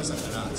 ศักราช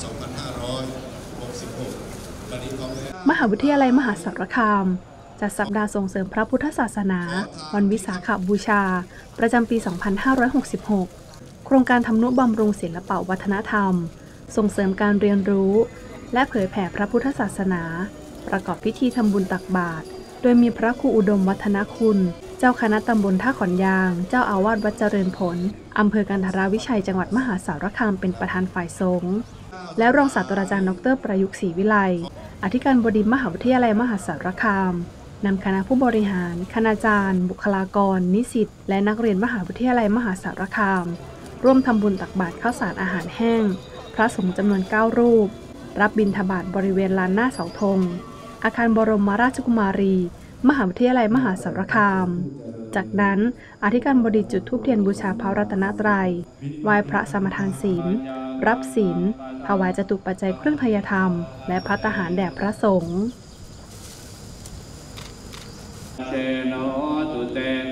2566 มหาวิทยาลัยมหาสารคามจัดสัปดาห์ส่งเสริมพระพุทธศาสนาวันวิสาขบูชาประจำปี 2566 โครงการทำนุบำรุงศิลปวัฒนธรรมส่งเสริมการเรียนรู้และเผยแผ่พระพุทธศาสนาประกอบพิธีทำบุญตักบาตรโดยมีพระครูอุดมวัฒนคุณเจ้าคณะตำบลท่าขอนยางเจ้าอาวาสวัดเจริญผลอำเภอกันทราวิชัยจังหวัดมหาสารคามเป็นประธานฝ่ายสงฆ์และรองศาสตราจารย์ดร.ประยุกต์ศรีวิไลอธิการบดีมหาวิทยาลัยมหาสารคามนำคณะผู้บริหารคณาจารย์บุคลากรนิสิตและนักเรียนมหาวิทยาลัยมหาสารคามร่วมทำบุญตักบาตรข้าวสารอาหารแห้งพระสงฆ์จำนวน9รูปรับบิณฑบาตบริเวณลานหน้าเสาธงอาคารบรมราชกุมารีมหาวิทยาลัยมหาสารคามจากนั้นอธิการบดีจุดธูปเทียนบูชาพระรัตนตรัยไหว้พระสมทานศีลรับศีลถวายจตุปัจจัยเครื่องไทยธรรมและภัตตาหารแด่พระสงฆ์